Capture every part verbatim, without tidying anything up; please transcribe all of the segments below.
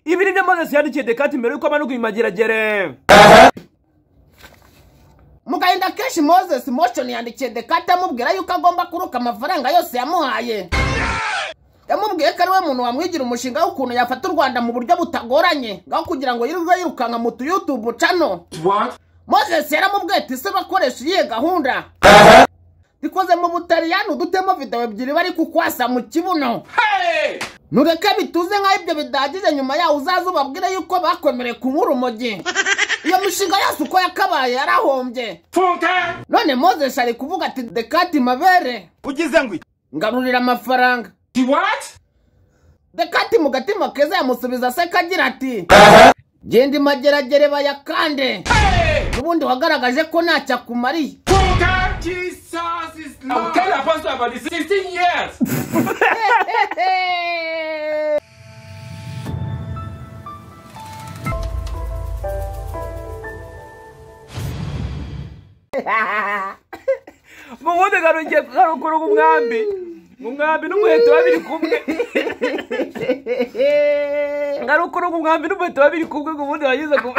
ibi ni byo Moses yandikiye Dekati mbere yuko amanuka imageragere. Mugahinda kenshi Moses Motion yandikiye Dekati amubwira yuko agomba kuruka amafaranga yose yamuhaye. Yamubwiye ko ari we muntu wamwigira umushinga w'ukuntu yafata u Rwanda mu buryo butagoranye ngaho kugira ngo yirirwe yirukanka mu YouTube channel. What? Moses yaramubwiye ati se bakoresha iyihe gahunda. Dikoze mu Butaliyani udutemo video ebyiri bari kukwasa mu kibuno. Hey! Nureke bituze nka ibyo bidagize nyuma yaho uzaza ubabwire yuko bakomereye ku murumogi. Iyo mishinga yose uko yakabaye yarahombye. Funka! None Moses ari kuvuga ati Dekati mabere. Ugize ngo ngarurira amafaranga. What? Dekati mu gatima keza yamusubiza se kagira ati genda imageragere bayakande. Ubundi wagaragaje ko ntacyo akumariye. Funka! Jesus is Lord. I'll tell Apostle about the sixteen years. Mubundi garugiye karukuru umwambi. Umwambi n'umuheto babiri kumwe. Garukuru umwambi n'umuheto babiri kumwe ubundi wagize ku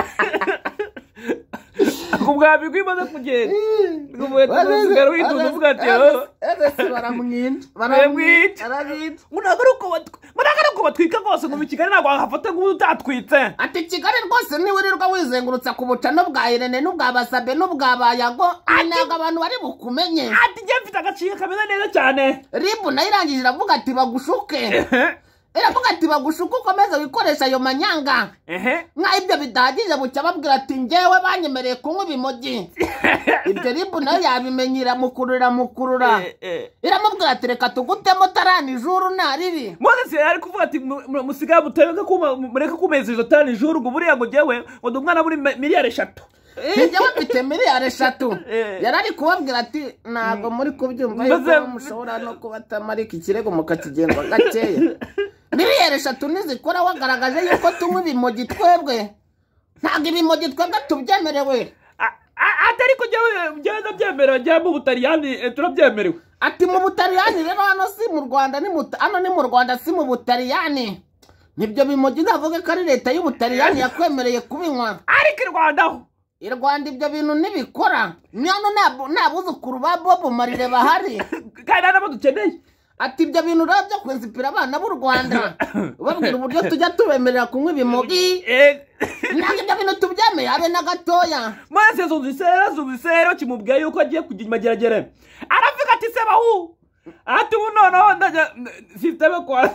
Kubwambi kwimaze kugenda. Umuheto n'usigara witunze uvuga ati ese baramwinda. Baramwita. Arabita. Munagaruko munagaruko batwika gose ngo Kigali nagwa hafata ngo utatwitse. Ati Kigali rwose ni wirirwa wizengurutsa ku bucano bwa Irene n'ubwa Basabe n'ubwa Bayago naga abantu bari bukumenye. Ati je mfite agaciye kameze neza cyane. Ribu nayirangije iravuga ati bagushuke. Iravuga ati bagushuka ukomeza wikoresha ayo manyanga. Ehe. Nka ibyo bidagije bucya babwira ati ngewe banyemereye kunywa ibimogi. Ibyo Ribu nayo yabimenyira mukurura mukurura. Iramubwira ati reka tugutemo tarani ijuru naribi. Moses yari kuvuga ati musigaye mutebeka kuma mureka kumeza izo tarani ijuru ngo buriya ngo jewe ngo ndumwana buri miliyari eshatu. Njyewe mfite miliyari eshatu. Yarari kubabwira ati nago muri kubyumva yuko mushobora no kubatamarika ikirego mukakigendwa gakeya. Miliyari eshatu nizikora wagaragaje yuko tunywa ibimogi twebwe. Ntago ibimogi twebwe tubyemerewe. Atari ko jewe ndabyemerewe njya mu Butaliyani turabyemerewe. Ati mu Butaliyani rero hano si mu Rwanda ni mu hano ni mu Rwanda si mu Butaliyani. Nibyo bimogi ndavuga ko ari leta y'u Butaliyani yakwemereye kubinywa. Ariko i Rwanda ho I Rwanda ibyo bintu nibikora. Nyano nabuzukuru ba Bob Marire bahari. Kandi nabo dukeneye. Ati ibyo bintu rero byo kwinspira abana b'u Rwanda. Babwira uburyo tujya tubemerera kunywa ibimogi. Ntabwo ibyo bintu tubyemeye habe na gatoya. Mose zuzisera zuzisera kimubwiye yuko agiye kujya imageragere. Aravuga ati se bahu. Ati uno no ndaje sitebe kwa.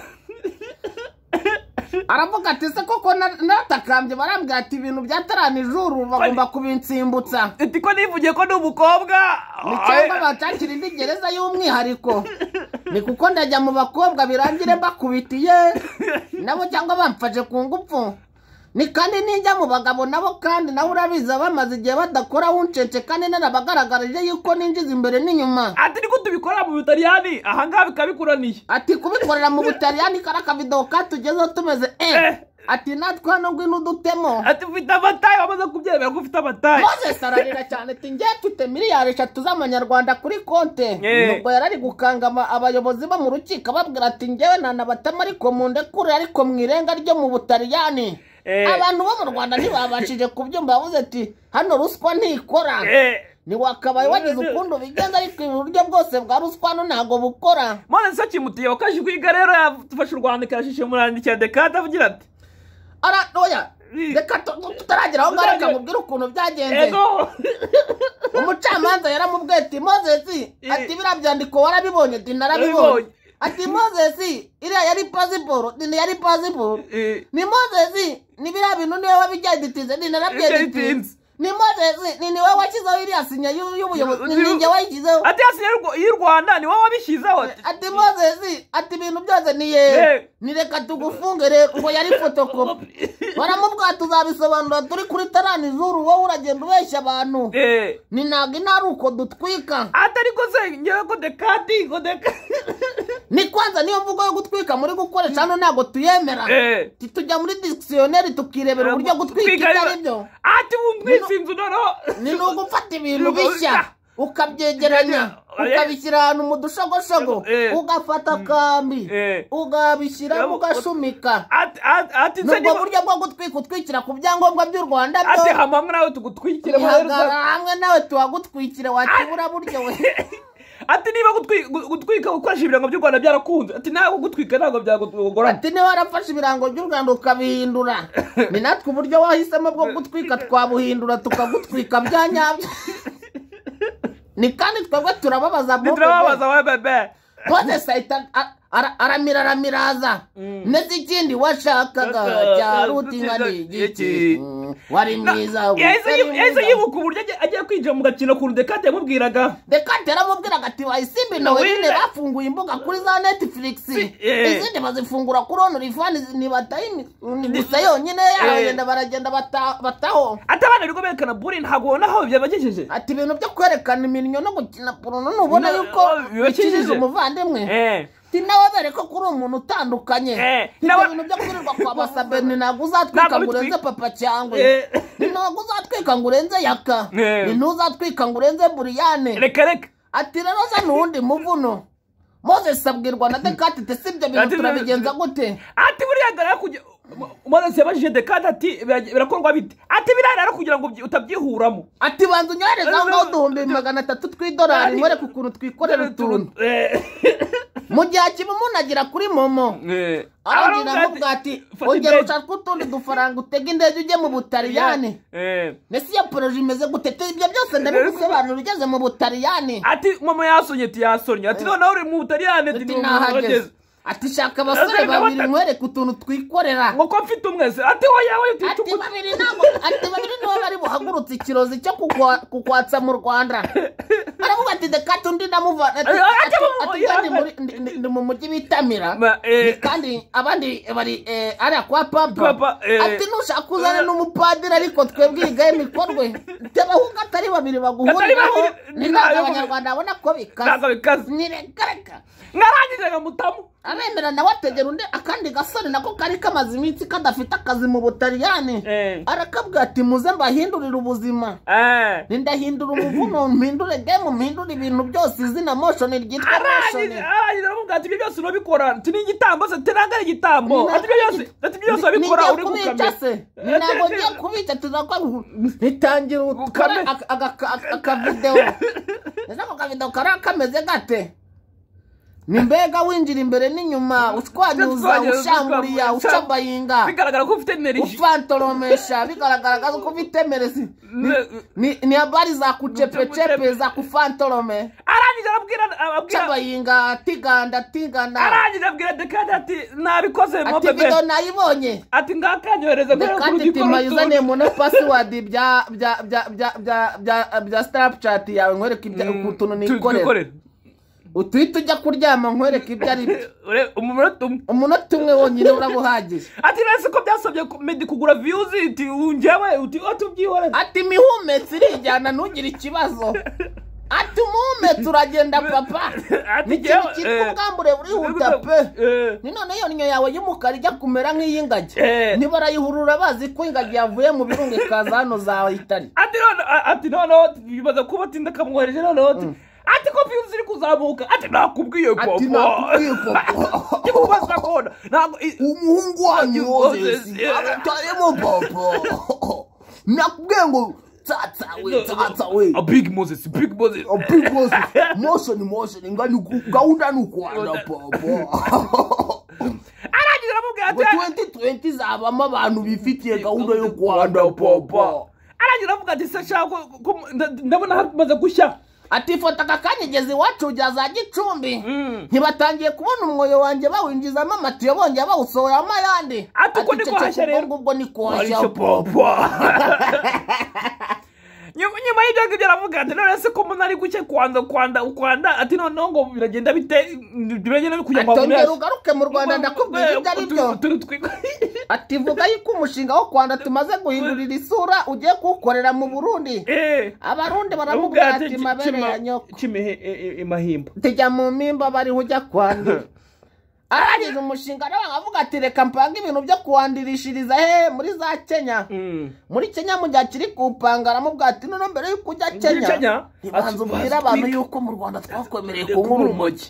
Aravuga ati se koko natakambye barambwira ati ibintu byatarana ijuru bagomba kubinsimbutsa. Ati ko nivugiye ko ndi umukobwa. Ni cyangwa bacakira indi gereza y'umwihariko. Ni kuko ndajya mu bakobwa birangire bakubitiye nabo cyangwa bamfaje ku ngufu. Ni kandi ninjya mu bagabo nabo kandi nawe urabiza bamaze igihe badakora wuncece kandi narabagaragarije yuko ninjiza imbere n'inyuma. Ati niko tubikora mu Butaliyani aha ngaha bikabikuraniye. Ati kubikorera mu Butaliyani karaka video katugezeho tumeze eh. Ati natwe hano ngwino dutemo. Ati ufite amatayi bamaze kubyemera ko ufite amatayi. Moses ararira cyane ati ngiye mfite miliyari eshatu z'amanyarwanda kuri konte. Nubwo yarari gukanga abayobozi bo mu rukiko babwira ati ngewe nanabatama ariko mu ndekure ariko mwirenga ryo mu Butaliyani. Abantu bo mu Rwanda ntibabashije kubyumva bavuze ati hano ruswa ntikora. Ni wakabaye wagize ukundo bigenza ariko uburyo bwose bwa ruswa no ntago bukora. Moses akimutiye wakaje kwiga rero yafashe u Rwanda kashishe murandikira Dekati avugira ati ara oya reka tutaragira aho ngareka mubwira ukuntu byagenze. Umucamanza yaramubwiye ati Moses ati birabyandiko warabibonye ati narabibonye. Ati Moses iriya yari passport ni yari passport. Ni Moses ni bira bintu niwe wabijyaditize ni narabyeditize. Ni Moses ni niwe wakizaho iriya sinya y'ubuyobozi ni nge wayikizaho. Ati asinya y'u Rwanda ni wowe wabishyizeho. Ati Moses ati ibintu byose ni ye ni reka tugufunge rero ngo yari photocopy. Baramubwira tuzabisobanura turi kuri tarani ijuru wowe uragenda ubeshya abantu. Ni ntago inari uko dutwika. Atari ko se ngewe ko Dekati ko Dekati. Ni kwanza niyo mvugo yo gutwika muri gukoresha hano ntago tuyemera. Tujya muri dictionnaire tukirebera uburyo gutwika ari byo. Ati bumwe sinzu noro ni no gufata ibintu bishya. ukabyegeranya ukabishyira ahantu mu dushogoshogo ugafata akambi ugabishyira ugashumika nubwo buryo bwo gutwika utwikira ku byangombwa by'u Rwanda byo ati hamwe nawe tugutwikire hamwe nawe tuwagutwikire wakibura buryo we ati niba gutwika gukoresha ibirango by'u Rwanda byarakunze ati nawe gutwika ntabwo byagora ati niba warafashe ibirango by'u Rwanda ukabihindura ni natwe uburyo wahisemo bwo gutwika twabuhindura tukagutwika bya nyabyo ni kandi twebwe turababaza bo turababaza we bebe Mose Saita aramira aramiraza nezi ikindi washakaga cya rutingani iki wari mwiza yahise yibuka uburyo agiye kwinjira mu gakino ku Dekate yamubwiraga Dekate yaramubwiraga ati wayisimbi nawe nyine bafunguye imbuga kuri za Netflix izindi bazifungura kuri OnlyFans ni batayi ni gusa yonyine yaragenda baragenda bataho ati abana bigo berekana buri ntago ubona aho byabagejeje ati ibintu byo kwerekana iminyo no gukina porno nubona yuko bikijije umuvandimwe Tinawe bereko kuri umuntu utandukanye nawe ibintu byo kurirwa kwa basabeni ntabwo uzatwika ngo urenze papa cyangwe ntabwo uzatwika ngo urenze yaka ntuzatwika ngo urenze buriyane reka reka ati rero za nundi muvuno Moses abwirwa na Dekate te sibyo bintu turabigenza gute ati buriya gara kujya Moses yabajije Dekate ati birakorwa bite ati birara kugira ngo utabyihuramo ati banza unyohereza ngo uduhumbi magana atatu tw'idolari nkore ku kuntu twikorera utuntu mu gihe kimwe umuntu agira kuri momo aragira ngo ati ongera ushaka utundi dufaranga utega indege ujye mu Butaliyani mbese iyo poroje imeze gute ibyo byose ndabigusobanura ugeze mu Butaliyani ati momo yasonye ati yasonye ati noneho uri mu Butaliyani ati nahageze ati shaka abasore babiri nkwereke utuntu twikorera ngo ko mfite umwese ati wowe ati babiri nabo ati babiri nibo bari buhagurutse ikirozi cyo kukwatsa mu Rwanda aravuga ati Dekate undi namuvana ati ndi mu mujyi bitamira kandi abandi bari ari kwa papa ati nushaka uzane n'umupadiri ariko twebwe igaye mikorwe tebahunga atari babiri baguhuriraho ni ntabwo abanyarwanda babona ko bikaze nirekareka ngarangije ngamutamu abemera nawe ategera undi akandi gasore nako kari kamaze iminsi kadafite akazi mu Butaliyani arakabwira ati muze mbahindurira ubuzima ndahindura umuvuno mpindure game mpindure ibintu byose izina motion ryitwa motion aragira aramubwira ati ibyo byose urabikora ati ni igitambo se teranga igitambo ati ibyo byose ati ibyo byose urabikora uri kukamera ntabwo ngiye kubica tuzakwa nitangira ukora akavideo nako kavideo kara kameze gate ni mbega winjira imbere n'inyuma ushwanyuza ushamburiya ucabayinga bigaragara ko ufite energy ufantoromesha bigaragara ko ufite meresi ni ni habari za kuchepechepe za kufantorome arangije arabwira ababwira cabayinga tiganda tiganda arangije abwira Dekate ati nabikoze mo bebe ati video nayibonye ati ngakanyohereza ko kandi timayuzane mu na password bya bya bya bya bya Snapchat yawe nkwereka ibya ukuntu nikorera utwite ujya kuryama nkwereka ibyo ari byo umunota umwe umunota umwe wonyine urabuhagije ati nese ko byasabye Meddy kugura views iti unjewe uti otubyihore ati mihumetse irijyana ntugire ikibazo ati umuhumetse uragenda papa ati ngiye ubwambure burihuta pe ni none iyo ninyo yawe y'umukara ijya kumera nk'iy'ingagi ntibarayihurura bazi ko ingagi yavuye mu birunga ikaza hano zawe itari ati none ati none bibaza kuba tinda kamwohereje none ati ko views ziri kuzamuka ati nakubwiye papa ati nakubwiye papa kikubaza kona ntabwo umuhungu wanyu Moses abatayemo papa nakubwiye ngo tata we tata we a big Moses big Moses a big Moses motion motion ngani gahunda nukwanda papa aragira aramubwira ati twenty twenty zabamo abantu bifitiye gahunda yo kwanda papa aragira avuga ati se shaka ndabona hamaze gushya ati fota kakanyegeze iwacu ujya za Gicumbi ntibatangiye kubona umwoyo wanjye bawinjizamo amatiyo bongera bawusohoramo ayandi ati uko niko hashya rero ubwo niko hashya papa nyuma y'ibyo ngibyo aravuga ati none se ko umuntu ari guke kwanda kwanda ukwanda ati noneho ngo biragenda bite biragenda bikujya mu Rwanda ugaruke mu Rwanda ndakubwira ibyo ari byo ati vuga yuko umushinga wo kwanda tumaze guhindurira isura ugiye kuwukorera mu Burundi abarundi baramubwira ati mabere ya nyoko kimehe imahimba tujya mu mpimba bari ujya kwanda arangije umushinga nawe avuga ati reka mpange ibintu byo kuwandirishiriza he muri za Kenya muri Kenya mu gihe kiri kupanga aramubwira ati none mbere yuko ujya Kenya ibanza ubwira abantu yuko mu Rwanda twakwemereye kunkura umogi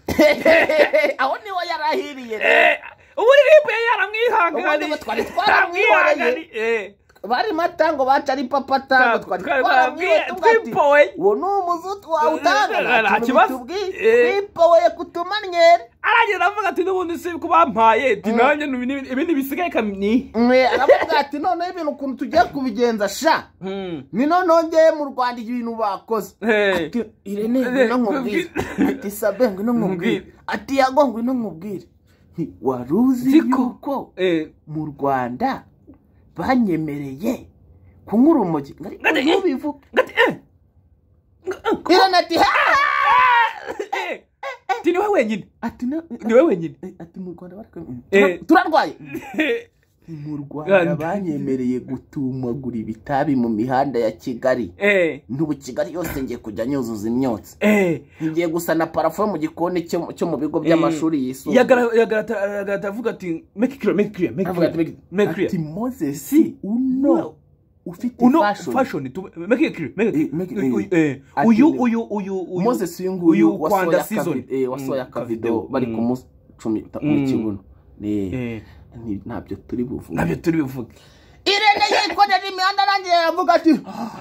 aho niho yarahiriye uburirimbo yaramwihangana twari twaramwihoreye bari matango baca ari papa tango twari twaramwiwe uwo ni umuzutu wawe utanga twipoye kutumanyere aragira avuga ati n'ubundi si kubampaye tinanye ibindi bisigaye kamni aravuga ati none ibintu ukuntu tugiye kubigenza sha ni none ngeye mu Rwanda ibintu bakoze ati Irene ngino nkubwire ati Sabe ngino nkubwire ati Yago ngino nkubwire waruzi yuko mu Rwanda banyemereye kunkura umogi ngari ubivuga ngati eh Irene ati eh Tini wewe wenyine ati ni wewe wenyine ati mu Rwanda baraka turarwaye mu Rwanda banyemereye gutumagura ibitabi mu mihanda ya Kigali eh ntubu Kigali yose ngiye kujya nyuzuza imyotsi eh ngiye gusa na parafo mu gikoni cyo mu bigo by'amashuri yisumbuye yagarata avuga ati make clear make clear make clear make clear ati Moses uno ufite fashion fashion make clear make uyu uyu uyu Moses uyu wasoya season eh wasoya kavido bari kumucumi mu kibuno eh ntabyo turi buvuga ntabyo turi buvuga Irene yikorera imihanda arangiye avuga ati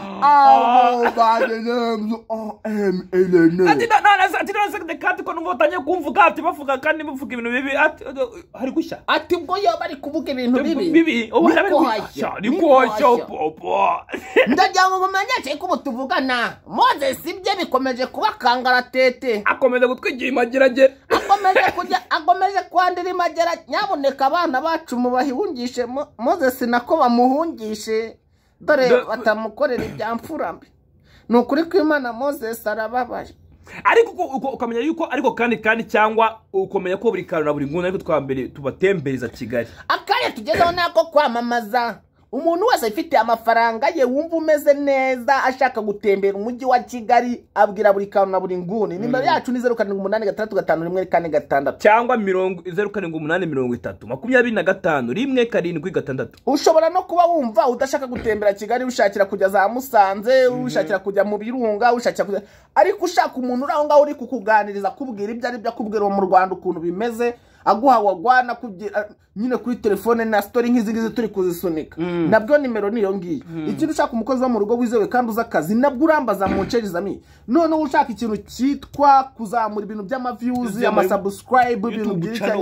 oh by the names of M Elene ati nana ati nana sekde kati ko ngotanye kumvuga ati bavuga kandi bavuga ibintu bibi ati hari gushya ati ubwo yo bari kuvuga ibintu bibi bibi obara bari gushya ni kwasha popo ndagira ngo mumenye cyo ko tuvugana Moses ibye bikomeje kubakangara tete akomeza gutwigira imageragere akomeje kujya akomeje kwandira imagera nyaboneka abana bacu mu bahihungishe Moses nako bamuhungishe dore batamukorera ibyamfurambi nukuri ko Imana Moses arababaje ariko ukamenya yuko ariko kandi kandi cyangwa ukomenya ko buri kantu na buri nguni ariko twambere tubatembereza Kigali akanya tugezeho nako kwamamaza umuntu wese afite amafaranga ye wumva umeze neza ashaka gutembera umujyi wa Kigali abwira buri kantu na buri nguni nimero yacu ni zero karindwi umunani gatandatu gatanu rimwe kane gatandatu cyangwa zero karindwi umunani mirongo itatu makumyabiri na gatanu rimwe karindwi gatandatu ushobora no kuba wumva udashaka gutembera Kigali ushakira kujya za Musanze ushakira kujya mu Birunga ushakira kujya ariko ushaka umuntu uraho ngaho uri kukuganiriza kubwira ibyo ari byo akubwira mu Rwanda ukuntu bimeze aguha wagwana kugira nyine kuri telefone na story nk'izi ngizi turi kuzisunika nabwo nimero niyo ngiye ikintu ushaka umukozi wo mu rugo wizewe kandi uza akazi nabwo urambaza mu ncerizami none ushaka ikintu cyitwa kuzamura ibintu by'ama views ama subscribe ibintu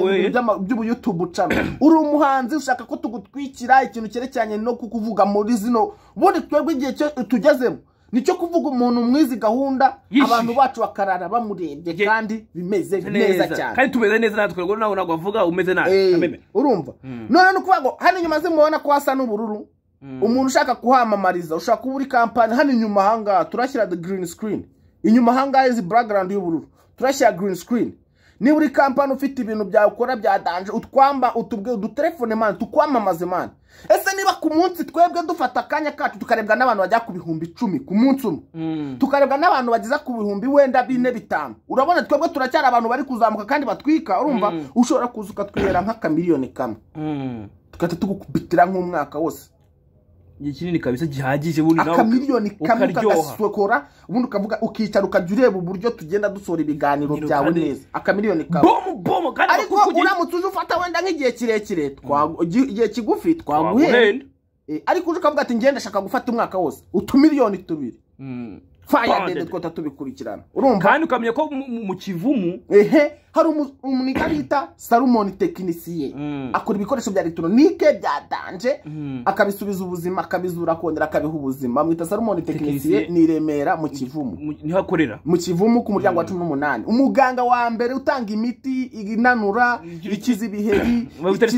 by'ubu YouTube channel uri umuhanzi ushaka ko tugutwikira ikintu cyerecyanye no kukuvuga muri zino bundi twebwe igihe tugezemo nicyo kuvuga umuntu mwizi gahunda abantu bacu bakarara bamurebye kandi bimeze neza cyane kandi tumeze neza natwe rwo nawe nagwa vuga umeze nabi ameme urumva none no kuvuga ngo hano nyuma zimubona ko hasa n'ubururu umuntu ushaka kuhamamariza ushaka kuburi kampani hano inyuma hanga turashyira the green screen inyuma hanga izi background y'ubururu turashyira green screen ni buri kampani ufite ibintu bya ukora bya danje utwamba utubwe udutelefone man tukwamamaze man ese niba ku munsi twebwe dufata akanya kacu tukarebwa n'abantu bajya ku bihumbi icumi ku munsi umwe tukarebwa n'abantu bagiza ku bihumbi wenda bine bitanu urabona twebwe turacyari abantu bari kuzamuka kandi batwika urumva ushobora kuzuka twihera nk'aka miliyoni kamwe tukata tugukubitira nk'umwaka wose ikinini kabisa gihagije buri nawe akamiliyoni kamwe kagasokora ubundi ukavuga ukicara ukajya ureba uburyo tugenda dusora ibiganiro byawe neza akamiliyoni kamwe bom bom kandi ariko uramutse uje ufata wenda nk'igihe kirekire igihe kigufi twaguhe ariko uje ukavuga ati ngenda shaka gufata umwaka wose utumiliyoni tubiri fire dede twota tubikurikirana urumva kandi ukamenya ko mu kivumu ehe hari umuniga bita Salomon Technicien akora ibikoresho bya electronique bya danje akabisubiza ubuzima akabizura kongera akabiha ubuzima mwita Salomon Technicien ni Remera mu kivumu niho akorera mu kivumu ku muryango wa cumi n'umunani umuganga wa mbere utanga imiti inanura ikiza ibiheri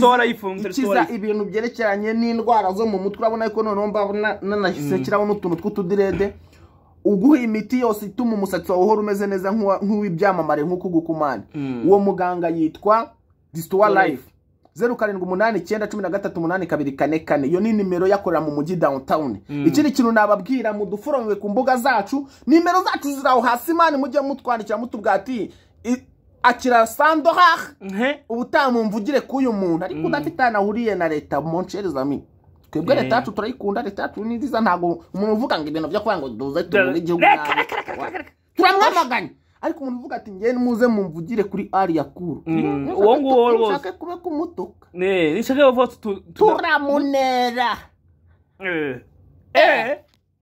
ikiza ibintu byerekeranye n'indwara zo mu mutwe urabona ko none mbabona nanahise kiraho n'utuntu tw'utudirede uguha imiti yose ituma umusatsi wawe uhora umeze neza nk'uw'ibyamamare nk'uko gukumana uwo muganga yitwa Distoa Life zero karindwi umunani icyenda cumi na gatatu umunani kabiri kane kane iyo ni nimero yakorera mu mujyi downtown ikindi kintu nababwira mu duforonwe ku mbuga zacu nimero zacu ziraho hasi mani mujye mutwandikira mutubwati akira sandoha ehe ubutamumvugire k'uyu muntu ariko udafite anahuriye na leta monchereza mi twebwe leta yacu turayikunda leta yacu ni nziza ntago umuntu uvuga ngo ibintu byo kwanga duze tubure igihugu turamwamaganye ariko umuntu uvuga ati ngiye muze mumvugire kuri ari yakuru uwo nguwo rwose nshaka kube kumutuka ne nishaka bavotse turamunera